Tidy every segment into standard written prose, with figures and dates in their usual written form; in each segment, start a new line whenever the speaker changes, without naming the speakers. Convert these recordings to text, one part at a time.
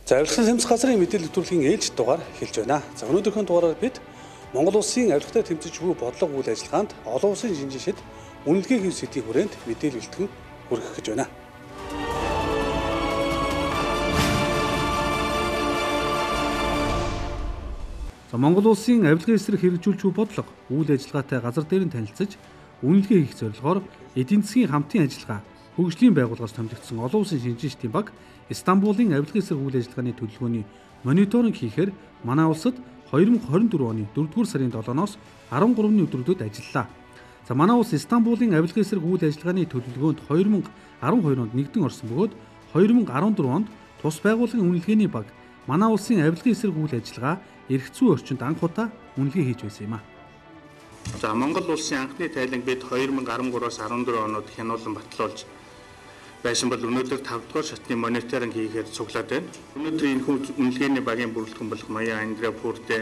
За авилгын тэмцэх газрын мэдээлэл нэвтрүүлгийн ээлж дугаар эхэлж байна. За өнөөдрийнхөө дугаараар бид Монгол улсын авилгатай тэмцэж буй бодлого үйл ажиллагаанд олон улсын шинжлэхэд үнэлгээ хийх сэдвийн хүрээнд мэдээлэл бэлтгэн хүргэх гэж байна. За Монгол улсын авилгын эсрэг хэрэгжүүлж буй бодлого үйл ажиллагаатай газар дээр нь танилцаж үнэлгээ хийх зорилгоор эдийн засгийн хамтын ажиллагаа хөгжлийн байгууллагаас томилогдсон олон улсын шинжлэлийн баг Стамбулын авилгын эсрэг үйл ажиллагааны төлөвлөгөөний мониторинг хийхээр манай улсад 2024 оны 4-р сарын 7-ноос 13-ны өдрүүдэд ажиллалаа. За манай улс Стамбулын авилгын эсрэг үйл ажиллагааны төлөвлөгөөнд 2012 онд нэгдэн орсон бөгөөд 2014 онд тус байгууллагын үнэлгээний баг манай улсын авилгын эсрэг үйл ажиллагаа эрх зүйн орчинд анх удаа үнэлгээ хийж байсан юм а.
За Монгол улсын анхны тайланг бид 2013-аас 14 оноод хянуулан батлуулж байсан бол өнөөдөр 5 дугаар шатны мониторинг хийхээр цуглаад байна. Өнөөдөр энэ үнэлгээний багийн бүрэлдэхүүн болох Мая Андреа Пурте,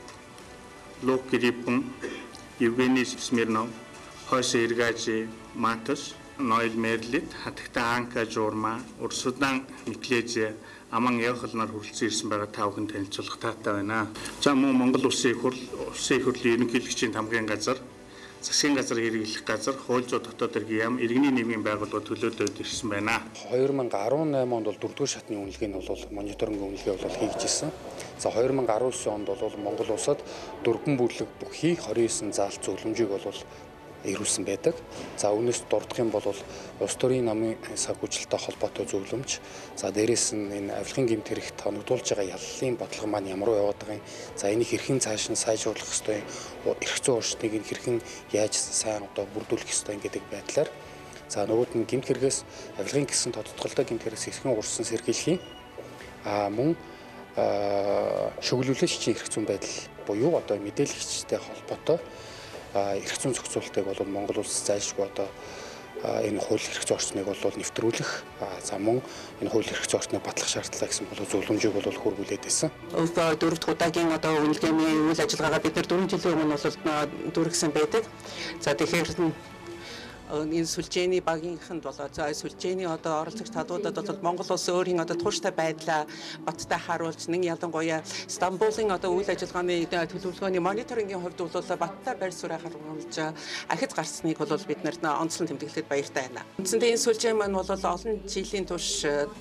Лук Гриппен, Евгений Смирнов, Хосе Иргажи Матас, Нойл Мерлит, Хатагта Анка Журма, Урсудан Никлезе Аман явхалнаар хүрэлцэн ирсэн байгаа та бүхэн танилцуулах таатай байна. За мөн Монгол улсын улсын хурлын ерөнхийлөгчийн тамгын газар, засгийн газар хэрэглэх газар, хууль зүйн дотоод иргэн яам, иргэний нийгмийн байгууллага төлөөлөд ирсэн байна.
2018 онд бол 4-р шатны үнэлгээ нь бол мониторинг үнэлгээ бол хийж ирсэн. За 2019 онд бол Монгол улсад дөрвөн бүлэг бүхий 29 заалт зөвлөмжийг бол ирүүлсэн байдаг. За үүнээс дурдах юм бол улс төрийн намын санхүүжилттэй холбоотой зөвлөмж. За дээрээс нь энэ авилгын гэмт хэрэгт хоногдуулж байгаа яллын бодлого маань ямар яваад байгаа юм. За энийг хэрхэн цааш нь сайжруулах ёстой, эрх зүйн орчныг нь хэрхэн яаж сайн бүрдүүлэх ёстой гэдэг байдлаар. За нөгөөд нь гэмт хэрэгээс авилгын гэсэн тодтголтой гэмт хэрэгээс хэрхэн урьдчилан сэргийлэх юм. Мөн шүглүүлэгчийн эрх зүйн байдал буюу мэдээлэгчтэй холбоотой эрх зүйн зохицуултыг бол Монгол улс зайлшгүй энэ хууль эрх зүйн орчныг бол нэвтрүүлэх, за мөн энэ хууль эрх зүйн орчныг батлах шаардлага гэсэн зөвлөмжийг бол хөрвүүлээд байсан.
Дөрөвт удаагийн үнэлгээний үйл ажиллагаагаа бид 4 жилийн өмнө дүүргэсэн байдаг. За тэгэхээр энэ сүлжээний багийнханд бол сүлжээний оролцогч талуудад бол Монгол улс өөрийн тууштай байдлаа баттай харуулж нэг ялангуяа Стамбулын үйл ажиллагааны төлөвлөгөөний мониторингийн хувьд бол баттай байр суурь харуулж ахиц гарсныг бол бид онцлон тэмдэглэхэд баяртай байна. Үндсэндээ энэ сүлжээ маань бол олон жилийн туршид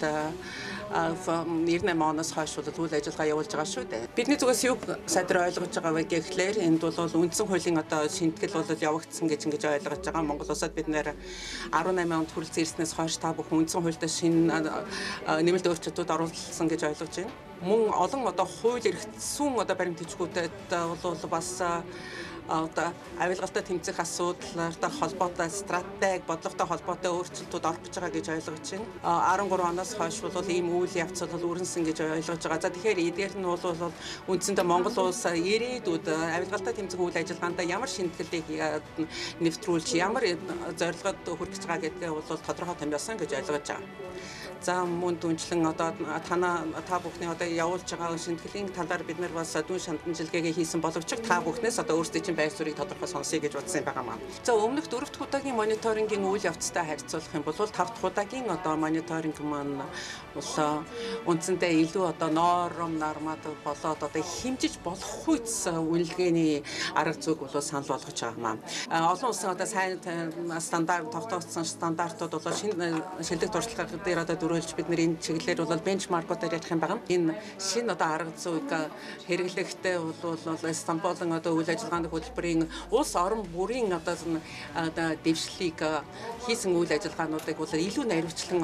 98 оноос хойш үйл ажиллагаа явуулж байгаа шүү дээ. Бидний зүгээс юг сайдар ойлгож байгаа вэ гэхлээр энд бол үндсэн хуулийн шинтгэл бол явагдсан гэж ойлгож байгаа. Монгол улсад бид нэр 18 онд хүрэлцэн ирснээс хойш та бүхэн үндсэн хуульд шинэ нэмэлт өөрчлөлтүүд оруулсан гэж ойлгож байна. Мөн олон хууль эрх зүйн баримтчгүүдэд бол бас авилгалтай тэмцэх асуудлаартай холбоотой стратеги, бодлоготой холбоотой өөрчлөлтүүд орох гэж байгаа гэж ойлгож байна. 13 оноос хойш бол ийм үйл явц бол өрнөсөн гэж ойлгож байгаа. За тэгэхээр эдгээр нь бол үндсэндээ Монгол улс ирээдүйд авилгалтай тэмцэх үйл ажиллагаанд ямар шинэтгэлийг нэвтрүүлж, ямар зорилгод хүрэх гэж байгаа гэдгээ бол тодорхой томьёосон гэж ойлгож байгаа. За мөн дүнчлэн та бүхний явуулж байгаа шинтгэлийн талаар бид нар бас дүн шантамжилгээгээ хийсэн боловч та бүхнээс өөрсдийн чинь байр суурийг тодорхой сонсъё гэж бодсон юм байгаа маа. За өмнөх 4 дахь удаагийн мониторингийн үйл явцтай харьцуулах юм бол 5 дахь удаагийн мониторинг маань бол үндсэндээ илүү норм нормад болоод хэмжиж болох үйс үнэлгээний арга зүйг бол санал болгож байгаа маа. Олон улсын сайн стандарт тогтоогдсон стандартууд бол шинэ шилдэг туршлага дээр дөрөөлж бид нэр энэ чиглэлээр бол бенчмаркуудаар ярих юм байгаа. Энэ шинэ арга зүйг хэрэглэхдээ бол Стамбулын үйл ажиллагааны хөтөлбөрийн улс орон бүрийн дэвшлийг хийсэн үйл ажиллагаануудыг бол илүү наривчлан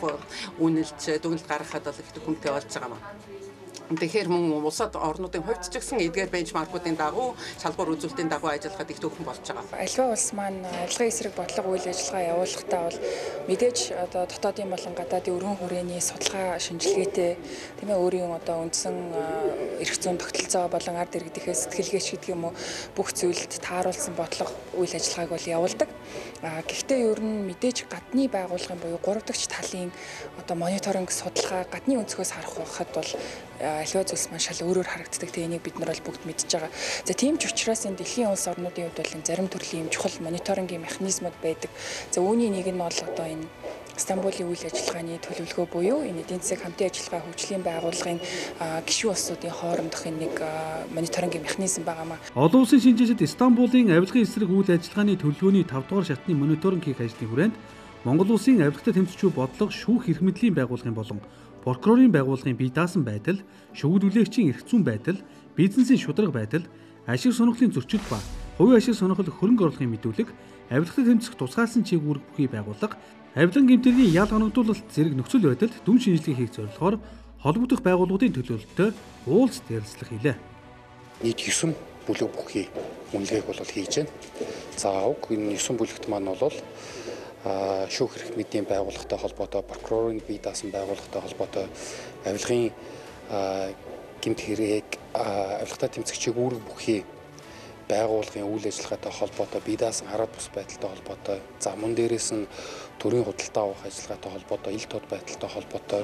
үнэлж дүгнэлт гаргахад их хүнтэй болж байгаа юм. Тэгэхээр мөн улсад орнуудын хувьд ч гэсэн эдгээр бенчмаркуудын дагуу шалгуур үзүүлэлтийн дагуу ажиллахад их төвхөн болж байгаа.
Аливаа улс маань авилгын эсрэг бодлого үйл ажиллагаа явуулахдаа бол мэдээж дотоодын болон гадаадын өргөн хүрээний судалгаа шинжилгээтэй тийм ээ өөрийн үндсэн эрх зүйн тогтолцоо болон ард иргэдийнхээ сэтгэлгээч гэдэг юм уу бүх зүйлд тааруулсан бодлого үйл ажиллагааг бол явуулдаг. Гэхдээ ер нь мэдээж гадны байгууллагын буюу 3 дахь талын мониторинг судалгаа гадны өнцгөөс харахад бол аливаа зүйлс маань шал өөрөөр харагддаг. Энийг бид нар бол бүгд мэдж байгаа. За тийм ч учраас энэ дэлхийн улс орнуудын хувьд бол зарим төрлийн юм чухал мониторингийн механизмууд байдаг. За үүний нэг нь бол энэ Стамбулын үйл ажиллагааны төлөвлөгөө буюу энэ эдийн засаг хамтын ажиллагаа хөгжлийн байгууллагын гишүүн улсуудын хоорондох нэг мониторингийн механизм байгаамаа.
Олон улсын шинжээчид Стамбулын авилгын эсрэг үйл ажиллагааны төлөвлөгөөний 5 дугаар шатны мониторинг хийх ажлын хүрээнд Монгол улсын авилгатай тэмцэгчүү бодлого шүүх эрх мэдлийн байгууллагын болон прокурорын байгууллагын бие даасан байдал, шүүгдүүлэгчийн эрх зүйн байдал, бизнесийн шударга байдал, ашиг сонирхлын зөрчил ба хувийн ашиг сонирхол хөрөнгө оруулалтын мэдүүлэг, авилгатай тэмцэх тусгаалсан чиг үүрэг бүхий байгууллага, авилгын гэмтэргийн ял хоногдуулалт зэрэг нөхцөл байдалд дүн шинжилгээ хийх зорилгоор холбогдох байгууллагын төлөөлөлтөд уулзалт ярилцлага хийлээ.
Нийт 9 бүлэг бүхий үнэлгээг бол хийж байна. За уг энэ 9 бүлэгт маань бол шүүх эрх мэдлийн байгууллагатай холбоотой, прокурорын бие даасан байгууллагатай холбоотой, авилгын гэмт хэрэг, авилгатай тэмцэгчийг үүрэг бүхий байгууллагын үйл ажиллагаатай холбоотой, бие даасан хараад бус байдалтай холбоотой, за мөн дээрээс нь төрийн худалдаа авах ажиллагаатай холбоотой, ил тод байдалтай холбоотой,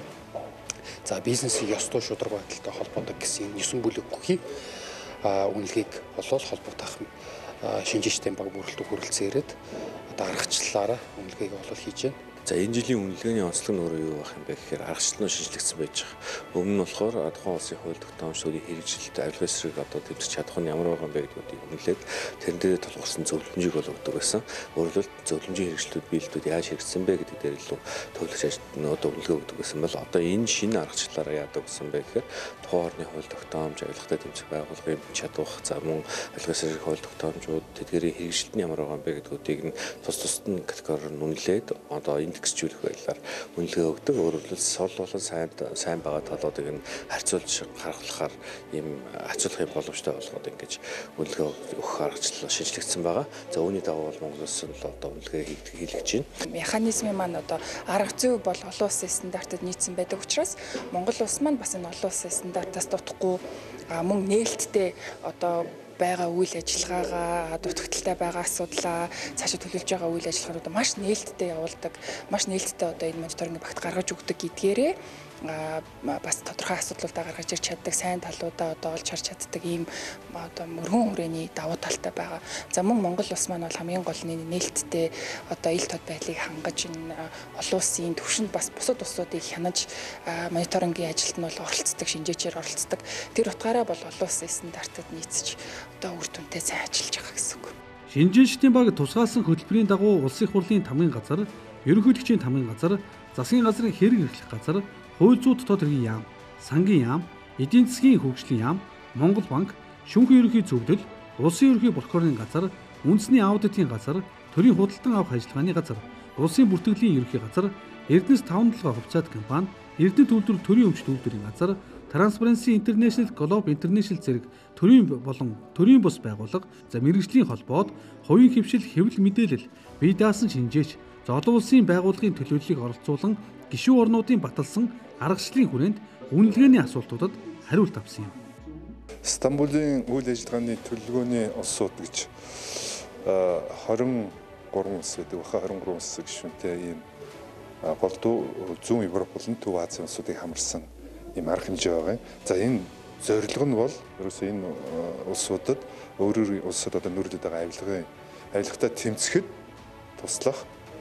за бизнесийн ёстой шударга байдалтай холбоотой гэсэн 9 бүлэг бүхий үнэлгээг болол холбогдох шинжээчдийн баг бүрэлдэхүүн хүрэлцэн ирээд аргачлалаараа үнэлгээг бол хийж байна.
За энэ жилийн үнэлгээний онцлог нь өөрөө юу байх юм бэ гэхээр аргачлал нь шинжлэгдсэн байж байгаа. Өмнө нь болохоор тухайн улсын хууль тогтоомжуудын хэрэгжилт авилгын эсрэг тэмцэж чадах нь ямар байгаа юм бэ гэдгийг үнэлээд тэрэн дээр тулгуурласан зөвлөмжийг бол өгдөг байсан. Өөрөлд зөвлөмжийн хэрэгжилтүүд биелэлтүүд яаж хэрэгжсэн бэ гэдэг дээр илүү төвлөрч үнэлгээ өгдөг байсан бол одоо энэ шинэ аргачлалаараа яадаг гэсэн бэ гэхээр тухайн орны хууль тогтоомж, авилгатай тэмцэх байгууллагын чадвах, за мөн авилгын эсрэг хууль тогтоомжууд тэдгээрийн хэрэгжилт нь ямар байгаа юм бэ гэдгүүдийг нь тус нь категориор нь үнэлээд одоо тэгсжүүлэх байдлаар үнэлгээ өгдөг. Өөрөөр сул болон сайн байгаа талуудыг нь харьцуулж гаргахаар ийм хацуулахын боломжтой болгоод ингэж үнэлгээ өгөх аргачлал шинжлэгдсэн байгаа. За үүний дагуу бол Монгол улс нь одоо үнэлгээ хийлгэж байна.
Механизмын маань одоо арга зүй бол олон улсын стандартад нийцсэн байдаг учраас Монгол улс маань бас энэ олон улсын стандартаас дутхгүй мөн нээлттэй одоо байгаа үйл ажиллагаагаа дутагдaltaй байгаа асуудлаа цаашаа төлөвлөж байгаа үйл ажиллагаануудаа маш нээлттэй явуулдаг, маш нээлттэй одоо энэ мониторинг багт гаргаж өгдөг гэдгээрээ бас тодорхой асуудлуудаа гаргаж ирч чаддаг, сайн талуудаа одоо олж харж чаддаг ийм одоо мөргөн хүрээний давуу талтай байгаа. За мөн Монгол улс маань бол хамгийн гол нь нээлттэй одоо ил тод байдлыг хангаж энэ олон улсын түвшинд бас бусад улсуудыг хянаж мониторингийн ажилд нь бол оролцдог, шинжээчээр оролцдог. Тэр утгаараа бол олон улсын стандартад нийцэж одоо үр дүнтэй сайн ажиллаж байгаа гэсэн үг.
Шинжээчдийн баг тусгаалсан хөтөлбөрийн дагуу улсын хурлын тамгын газар, ерөнхийлөгчийн тамгын газар, засгийн газрын хэрэг эрхлэх газар, хууль зүйн дотоод хэргийн яам, сангийн яам, эдийн засгийн хөгжлийн яам, Монгол банк, шүүхийн ерөнхий зөвлөл, улсын ерөнхий прокурорын газар, үндэсний аудитын газар, төрийн худалдан авах ажиллагааны газар, улсын бүртгэлийн ерөнхий газар, Эрдэнэс 5-7 хувьцаат компани, Эрдэнэ төлөвлөр төрийн өмчт үйлдвэрийн газар, Transparency International Global International зэрэг төрийн болон төрийн бус байгууллага, за мэргэжлийн холбоод, хувийн хвшил, хэвлэл мэдээлэл, бие даасан шинжээч, олон улсын байгууллагын төлөөллийг оролцуулан гишүүн орнуудын баталсан аргачлалын хүрээнд үнэлгээний асуултуудад хариулт авсан юм.
Стамбулын үйл ажиллагааны төлөвлөгөөний улсууд гэж 23 улс байдаг. Баха 23 улс гишүүнтэй ийм голдуу зүүн Европ болон Төв Азийн улсуудыг хамарсан ийм арга хэмжээ байгаа. За энэ зорилго нь бол ерөөсөө энэ улсуудад өөрөөр улсад одоо нүүрлээд байгаа авилгатай тэмцэхэд туслах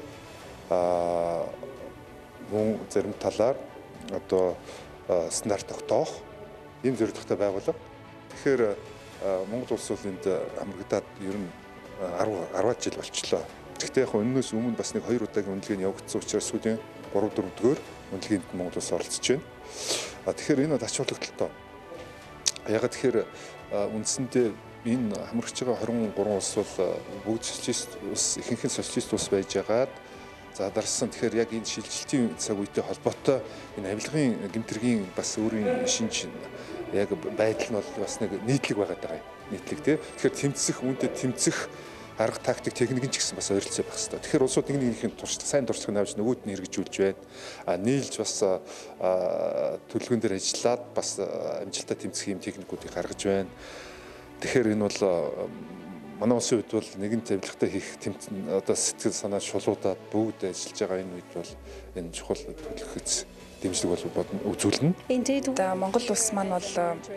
мөн зарим талаар одоо стандарт тогтоох ийм зорилготой байгууллага. Тэгэхээр Монгол улс бол энд хамрагдаад ер нь 10 жил болчихлоо. Гэхдээ яг өнөөс өмнө бас нэг 2 удаагийн үнэлгээнд явагдсан учраас сүүлийн 3-4-р үнэлгээнд Монгол улс оролцож байна. Тэгэхээр энэ бол ач холбогдолтой. Яг тэгэхээр үндсэндээ энэ хамрагч байгаа 23 улс бол бүгд социалист улс, ихэнх нь социалист улс байж байгаад за дарсан тэгэхээр яг энэ шилжилтийн цаг үетэй холбоотой энэ авилгын гэмтэргийн бас өөрийн шинж яг байдал нь бол бас нэг нийтлэг байгаад байгаа юм. Нийтлэг тий. Тэгэхээр үүнтэй тэмцэх арга тактик техник ч гэсэн бас ойролцоо байх хэрэгтэй. Тэгэхээр улсууд нэг нэгнийхээ туршлага сайн туршлагыг авч нөгөөд нь хэрэгжүүлж байна. Нийлж бас төлөвлөгөөн дээр ажиллаад бас амжилттай тэмцэх юм техникүүдийг гаргаж байна. Тэгэхээр энэ бол манай улсын хувьд бол нэгэн тавилгатай хийх одоо сэтгэл санаа шулуудаад бүгд ажиллаж байгаа энэ үед бол энэ чухал төлөвлөгөөц дэмжлэг бол үзүүлнэ.
За Монгол улс маань бол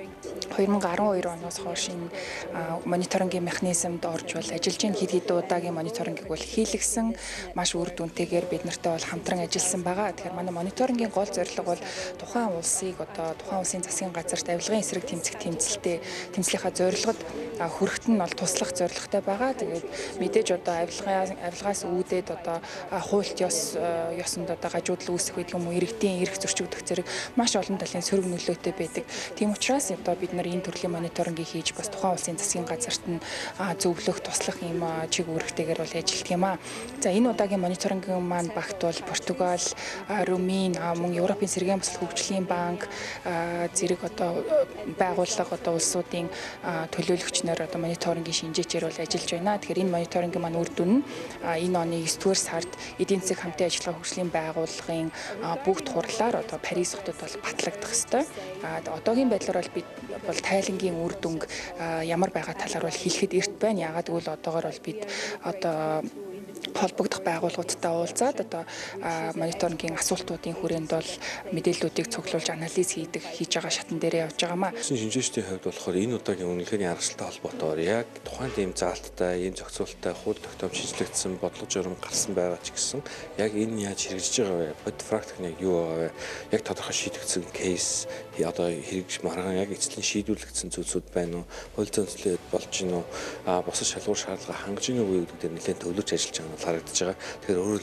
2012 оноос хойш энэ мониторингийн механизмд орж бол ажиллаж байгаа хэд удаагийн мониторингийг бол хийлгсэн маш үр дүнтэйгээр бид нартай бол хамтран ажилласан байгаа. Тэгэхээр манай мониторингийн гол зорилго бол тухайн улсыг одоо тухайн улсын засгийн газарт авилгын эсрэг тэмцэх тэмцлийнхаа зорилгод хүрэхэд нь бол туслах зорилготой байгаа. Тэгээд мэдээж одоо авилгаас үүдээд одоо хуульт ёсонд одоо гажуудлал үүсэх гэдэг юм уу, иргэдийн эрх зөрчигдөх зэрэг маш олон талын сөрөг нөлөөтэй байдаг. Тийм учраас одоо бид нар энэ төрлийн мониторингийг хийж бас тухайн улсын засгийн газарт нь зөвлөх, туслах юм чиг үүрэгтэйгээр бол ажилладаг юм аа. За энэ удаагийн мониторингийн маань багт бол Португал, Румын, мөн Европын сэргээн бусад хөгжлийн банк зэрэг одоо байгууллага одоо улсуудын төлөөлөгчнөр одоо мониторингийн шинжээчээр бол ажиллаж байна. Тэгэхээр энэ мониторингийн маань үр дүн нь энэ оны 9-р сард эдийн засаг хамтын ажиллагаа хөгжлийн байгууллагын бүгд хурлаар одоо Парис хотод бол батлагдах ёстой. Одоогийн байдлаар бол бид бол тайлангийн үр дүнг ямар байгаа талаар бол хэлэхэд эрт байна. Яагаад гэвэл одоогоор бол бид одоо холбогдох байгууллагуудтай уулзаад одоо мониторингийн асуултуудын хүрээнд бол мэдээллүүдийг цуглуулж анализ хийж байгаа шатн дээрээ явж байгаамаа.
Шинжээчдийн хувьд болохоор энэ удаагийн үнэлгээний аргачлалтай холбоотойгоор яг тухайн ийм заалттай, ийм зохицуулттай хууль тогтоом шинжлэгдсэн бодлого журам гарсан байгаа ч гэсэн яг энэ яаж хэрэгжиж байгаа вэ? Бод практик нь юу байгаа вэ? Яг тодорхой шийдэгдсэн кейс одоо хэрэгж маргаан яг эцлийн шийдвэрлэгдсэн зүйлсүүд байна уу? Хууль зүйн болж гин үү? Бусад шалгуур шаардлага хангаж гин үү гэдэг дээр нэлээд төвлөрч ажиллаж байгаа харагдаж байгаа. Тэгэхээр өөрөөр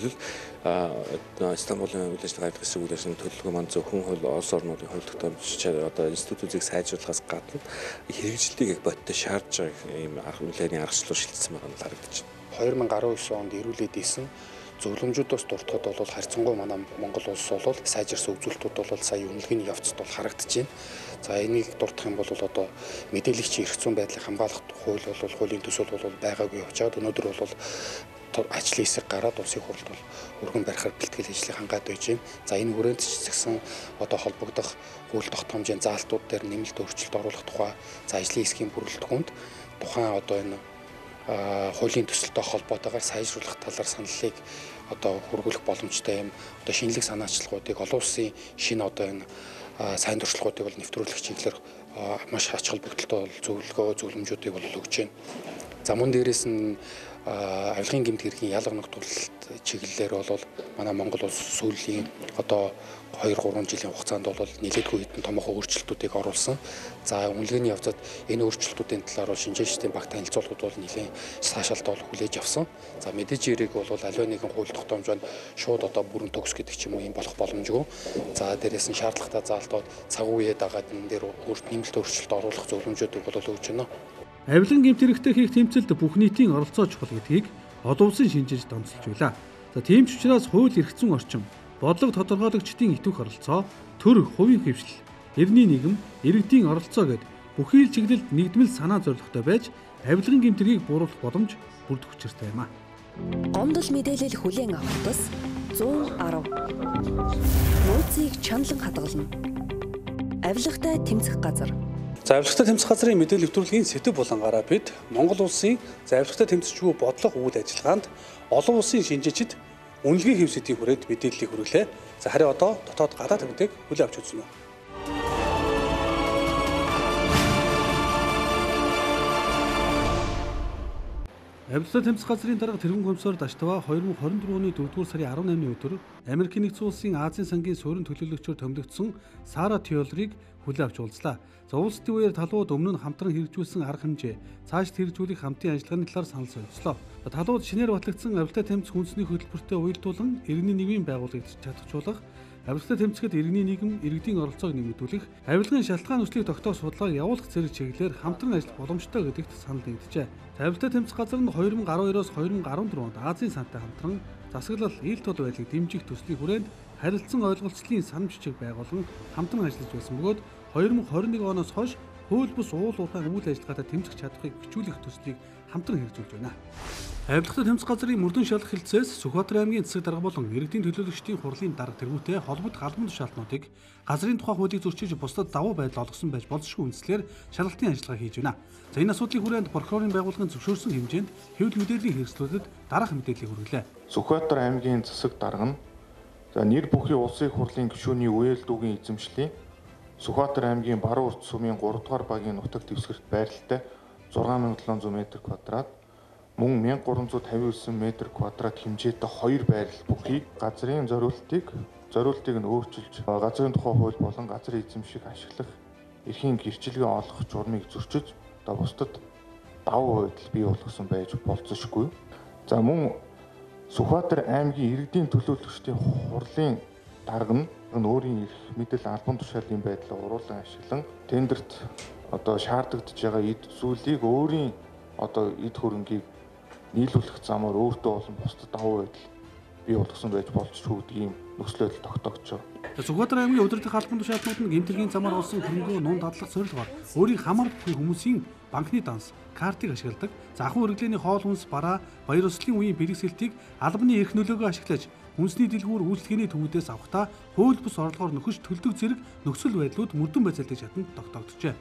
хэлбэл Стамбулын үйл ажиллагаа эдгэсэн үйл ажиллагааны төлөвлөгөө маань зөвхөн улс орнуудын хууль тогтоомч одоо институтуудыг сайжруулахаас гадна хэрэгжилтийг бодтой шаардж байгаа ийм үнэлгээний аргачлал шилжсэн байгаа нь харагдаж
байна. 2019 онд ирүүлээд исэн зөвлөмжүүдөөс дуртахад бол харьцангуй манай Монгол улс бол сайжирсан үзүүлэлтүүд бол сая үнэлгээний явцад бол харагдаж байна. За энийг дуртах юм бол одоо мэдээлэгчийн эрх зүйн байдлыг хамгаалах хууль бол хуулийн төсөл бол байгаагүй явж байгаа. Өнөөдөр бол ажлын хэсэг гараад улсын хурлд бол өргөн барихаар бэлтгэл ажлыг хангаад байж байна. За энэ хүрээнд ч гэсэн одоо холбогдох хууль тогтоомжийн заалтууд дээр нэмэлт өөрчлөлт оруулах тухай за ажлын хэсгийн бүрэлдэхүүнд тухайн одоо энэ хуулийн төсөлтэй холбоотойгоор сайжруулах талаар саналыг одоо хүргүүлэх боломжтой юм. Одоо шинэлэг санаачлагуудыг олон улсын шинэ одоо энэ сайн туршлагуудыг бол нэвтрүүлэх чиглэлээр маш ач холбогдолтой зөвлөмжүүдийг бол өгч байна. За мөн дээрээс нь авилгын гэмт хэргийн ялга ногдуулалт чиглэлээр бол манай Монгол улс сүүлийн одоо 2-3 жилийн хугацаанд бол нэлээдгүй хэдэн томоохон өөрчлөлтүүдийг оруулсан. За үнэлгээний явцад энэ өөрчлөлтүүдийн талаар бол шинжээчдийн баг танилцуулгууд бол нэлээд цаашаалт бол хүлээж авсан. За мэдээж хэрэг бол аливаа нэгэн хууль тогтоомж байна шууд одоо бүрэн төгс гэдэг ч юм уу юм болох боломжгүй. За дээрээс нь шаардлагатай заалтууд цаг үеэ дагаад энэ дээр нэмэлт өөрчлөлт оруулах зөвлөмжүүдийг бол өгч байна.
Авилгын гэмт хэрэгтээ хийх тэмцэлд бүх нийтийн оролцоо чухал гэдгийг олон улсын шинжээч томцолж байлаа. За тийм ч учраас хууль эрх зүйн орчин, бодлого тодорхойлогчдын итвэх оролцоо, төр, хувийн хэвшил, эртний нийгэм, иргэдийн оролцоо гэд бүхий л чиглэлд нэгдмэл санаа зорилготой байж авилгын гэмт хэргийг бууруулах боломж бүрдэх учиртай юм а.
Гомдол мэдээлэл хүлээн авах тус 110. Нууцыг чандлан хадгална. Авилгатай тэмцэх газар.
За авилгатай тэмцэх газрын мэдээлэл нэвтрүүлгийн сэдэв булангаараа бид Монгол улсын авилгатай тэмцэгчгүй бодлого үйл ажиллагаанд олон улсын шинжээчид үнэлгээ хэвсэдийн хүрээнд мэдээллийг хүргэлээ. За харин одоо дотоод гадаад тэмдэг хүлээн авч үзсэн үү? Авилгатай тэмцэх газрын дарга тэргүүн комиссар Даштава 2024 оны 4-р сарын 18-ны өдөр Америк нэгдсэн улсын Азийн сангийн суурин төлөөлөгчөөр томилогдсон Сара Тейлорыг хүлээн авч уулзлаа. За уулзалтын үеэр талууд өмнө нь хамтран хэрэгжүүлсэн арга хэмжээ, цаашд хэрэгжүүлэх хамтын ажиллагааны талаар санал солилцлоо. Талууд шинээр батлагдсан авилгатай тэмцэх үндэсний хөтөлбөртөө уялдуулан иргэний нийгмийн байгууллагыг чадахжуулах, авилгатай тэмцэхэд иргэний нийгэм, иргэдийн оролцоог нэмэгдүүлэх, авилгын шалтгаан нүслийг тогтоох судалгааг явуулах зэрэг чиглэлээр хамтран ажиллах боломжтой гэдэгт санал нэгджээ. Авилгатай тэмцэх газар нь 2012-оос 2014 онд Азийн сантай хамтран засаглал, ил тул байдлыг дэмжих төслийн хүрээнд харилцан ойлголцлын санам жижиг байгуулан хамтран ажиллаж байсан бөгөөд 2021 оноос хойш хууль бус уул уурхай үйл ажиллагаатай тэмцэх чадварыг бичүүлэх төслийг хамтран хэрэгжүүлж байна. Авилгатай тэмцэх газрын мөрдөн шалгах хэлцээс Сүхбаатар аймгийн засаг дарга болон иргэдийн төлөөлөгчдийн хурлын дарга тэргүүтэй холбогдох албан тушаалтнуудыг газрын тухай хуулийг зөрчиж бусдад давуу байдал олгосон байж болзошгүй үндслээр шалгалтын ажиллагаа хийж байна. За энэ асуудлын хүрээнд прокурорын байгууллагын зөвшөөрсөн хэмжээнд хэвлэл мэдээллийн хэрэгслүүдэд дараах мэдээллийг хүргэлээ.
Сүхбаатар аймгийн засаг дарга нь За нэр бүхий улсын их хурлын гишүүний үеэл дүүгийн эзэмшлийн Сүхбаатар аймгийн Баруун Урт сумын 3 дугаар багийн нутаг дэвсгэрт байралтай 6700 м², мөн 1359 м² хэмжээтэй 2 байрал бүхий газрын зориултыг нь өөрчилж газрын тухай хууль болон газрын эзэмшиг ашиглах эрхийн гэрчилгээ олох журмыг зөрчиж бусдад давуу байдал бий болгосон байж болцсошгүй. За мөн Сүхбаатар аймгийн иргэдийн төлөөлөгчдийн хурлын дарга нь өөрийн эрх мэдэл албан тушаалын байдлаа уруулан ашиглан тендерт шаардагдж байгаа эд зүйлийг өөрийн эд хөрөнгийг нийлүүлэх замаар өөртөө болон бусдад давуу байдал бий болгосон байж болцсохгүй гэдэг ийм нөхцөл байдал тогтоогдож байна.
Сүхбаатар аймгийн удирдах албан тушаалнууд нь гэмтэргийн замаар олсон хөрөнгөө нунд дадлах зорилгоор өөрийн хамаар бүхий хүмүүсийн банкны данс, картыг ашигладаг. Ахуйн хэрэглээний хоол хүнс, бараа, баяр ёслолын үеийн бэрхсэлтийг албаны эрх нөлөөгөө ашиглаж хүнсний дэлгүүр үйлчлэгээний төвүүдээс авахдаа хууль бус орлогоор нөхөж төлдөг зэрэг нөхцөл байдлууд мөрдөн байцаалтын шатанд тогтоогджээ.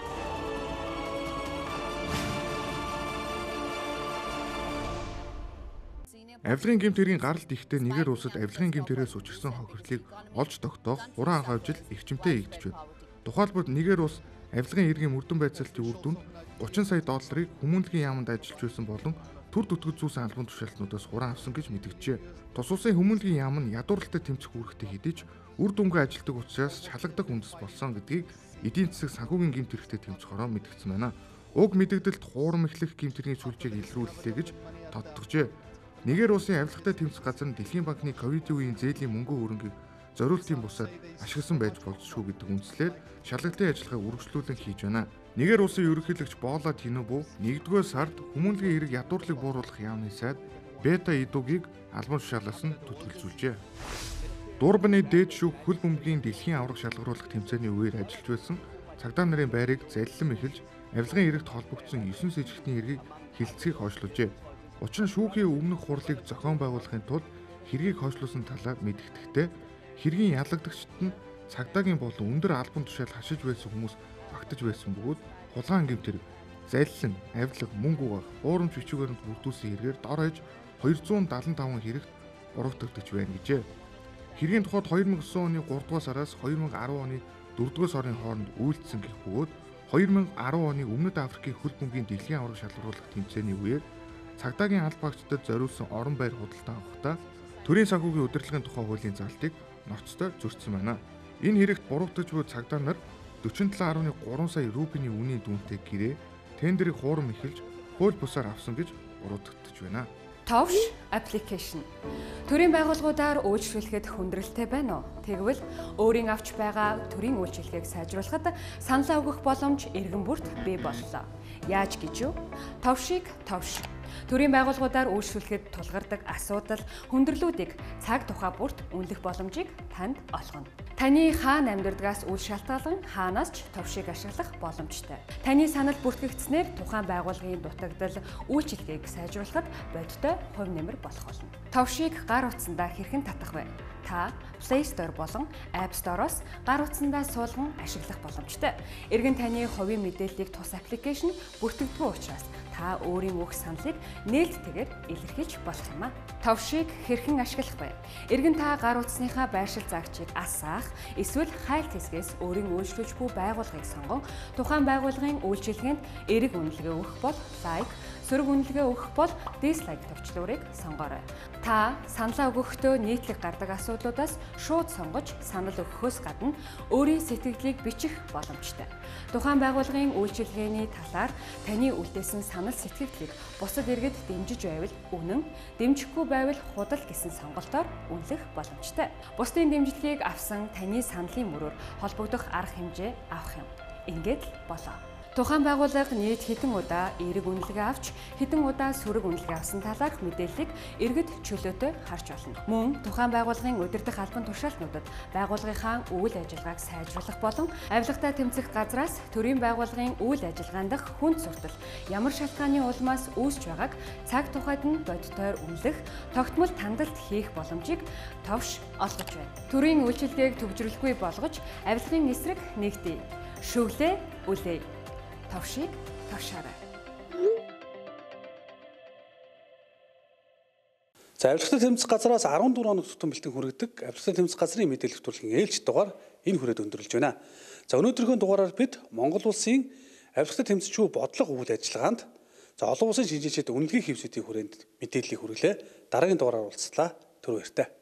Авилгын гэмт хэргийн гаралт ихтэй нэгэр улсад авилгын гэмт хэрээс учирсан хохирлыг олж тогтоох уран хавжил эрчимтэй хийгдэж байна. Тухайлбал нэгэр улс авилгын эргийн мөрдөн байцаалтын үр дүнд 30 сая долларыг хүмүүнлэгийн яамд ажиллаж байсан болон төр төтгөд зүүсэн албан тушаалтнуудаас хуран авсан гэж мэдгджээ. Тус улсын хүмүүнлэгийн яам нь ядуурлалтай тэмцэх үүрэгтэй хэдий ч үр дүнгээ ажилтдаг учраас шалгагдах үндэс болсон гэдгийг эдийн засаг санхүүгийн гэмт хэрэгтэй тэмцэхороо мэдгдсэн байна. Уг мэдэгдэлд хуурам эхлэх гэмт хэргийн сүлжээг илрүүллээ гэж тодтогжээ. Нэгэр улсын авилгатай тэмцэх газар нь Дэлхийн банкны ковидын үеийн зээлийн мөнгө хөрөнгийг зориултын бусаар ашигласан байж болзошгүй гэдэг үндслээр шалгалтын ажиллагааг үргэлжлүүлэн хийж байна. Нэгэр улсын ерөнхийлөгч Боола Тинүбү 1-р сард хүмүүнлэгийн эрэг ядуурлыг бууруулах яамны сайд Бета Идугийг албан тушаалаас нь төтгөлзүүлжээ. Дурбаны дээд шүүх хөл бөмбөгийн дэлхийн аврах шалгаруулах тэмцээний үеэр ажиллаж байсан цагдаа нарын байрыг залилан эхэлж авилгын эрэгт холбогдсон 9 сэжигтийн эргийг хилцгийг хойшлуулжээ. Учир нь шүүхийн өмнөх хурлыг зохион байгуулахын тулд хэргийг хойшлуулсан талаар мэдэгдэхдээ хэргийн ялагдагчид нь цагдаагийн болон өндөр албан тушаал хашиж байсан хүмүүс багтаж байсан бөгөөд хулгайн гэмт хэрэг, залилан, авилга, мөнгө угаах, уурамч бичвэрэнд бүрдүүлсэн хэрэгээр дор хаяж 275 хэрэгт буруутгагдаж байна гэжээ. Хэргийн тухайд 2009 оны 3 дугаар сараас 2010 оны 4 дугаар сарын хооронд үйлдсэн гэх бөгөөд 2010 оны Өмнөд Африкийн хөл бөмбөгийн дэлхийн аврах шалгаруулах тэмцээний үеэр цагдаагийн албаагчдад зориулсан орон байр худалдан авахдаа төрийн санхүүгийн удирдлагын тухай хуулийн залтыг ноцтой зөрчсөн байна. Энэ хэрэгт буруутгаж буй цагдаа нар 47.3 сая рупиний үнийн дүнтэй гэрээ тендерийг хуурам эхэлж хууль бусаар авсан гэж буруутгагдж байна.
Товш аппликейшн. Төрийн байгууллагуудаар үйлчлүүлэхэд хүндрэлтэй байна уу? Тэгвэл өөрийн авч байгаа төрийн үйлчлэгийг сайжруулахад саналаа өгөх боломж иргэн бүрт бий боллоо. Яаж гэж юу? Товшийг товш. Төрийн байгууллагуудаар үйлчлүүлэхэд тулгардаг асуудал, хүндрэлүүдийг цаг тухай бүрт үнэлэх боломжийг танд олгоно. Таны хаана амьдардгаас үл шалтгаалan хаанаас ч товшийг ашиглах боломжтой. Таны санал бүртгэгдснээр тухайн байгууллагын дутагдал, үйлчлэгийг сайжруулахад бодиттой хувь нэмэр болох болно. Товшийг гар утсандаа хэрхэн татах вэ? Та Play Store болон App Store-оос гар утсандаа суулган ашиглах боломжтой. Иргэн таны хувийн мэдээллийг тус аппликейшн бүртгэдэг учраас та өөрийн өгөх саналыг нээлттэйгээр илэрхийлж болох юм а. Товшийг хэрхэн ашиглах вэ? Иргэн та гар утасныхаа байршил заагчийг асаах, эсвэл хайлт хэсгээс өөрийн үйлчлүүлж буй байгууллагыг сонгон тухайн байгууллагын үйлчилгээнд эерэг үнэлгээ өгөх бол лайк, сөрөг үнэлгээ өгөх бол дизлайк товчлуурыг сонгоорой. Та саналаа өгөхдөө нийтлэг гардаг асуудлуудаас шууд сонгож санал өгөхөөс гадна өөрийн сэтгэлийг бичих боломжтой. Тухайн байгууллагын үйлчилгээний талаар таны үлдээсэн санал сэтгэлдлийг бусад иргэд дэмжиж байвал үнэн, дэмжихгүй байвал худал гэсэн сонголтоор үнэлэх боломжтой. Бусдын дэмжлэгийг авсан таны саналын мөрөөр холбогдох арга хэмжээ авах юм. Ингээд л болоо. Тухайн байгууллага нийт хэдэн удаа эерэг үнэлгээ авч хэдэн удаа сөрөг үнэлгээ авсан талаарх мэдээллийг иргэд чөлөөтэй харж болно. Мөн тухайн байгууллагын удирдах албан тушаалтнуудад байгууллагынхаа үйл ажиллагааг сайжруулах болон авилгатай тэмцэх газраас төрийн байгууллагын үйл ажиллагаанд дах хүнд суртал ямар шалтгааны улмаас үүсч байгааг цаг тухайд нь бодитоор үнэлэх, тогтмол тандалт хийх боломжийг товш олгож байна. Төрийн үйлчилгээг төвжирлэхгүй болгож авилгын эсрэг нэгдэе. Шүглээ, үлээ. Товшийг товшаарай.
За авилгатай тэмцэх газраас 14 хоног тутам бэлтгэн хүргэдэг авилгатай тэмцэх газрын мэдээлэл хөтөлбөрийн ээлж дугаар энэ хүрээд өндөрлөж байна. За өнөөдрийнхөө дугаараар бид Монгол улсын авилгатай тэмцчүү бодлого үйл ажиллагаанд олон улсын шинжилгээчид үнэлгээ хийвсүүдийн хүрээнд мэдээллийг хүргэлээ. Дараагийн дугаараар уулзлаа. Түр баяртай.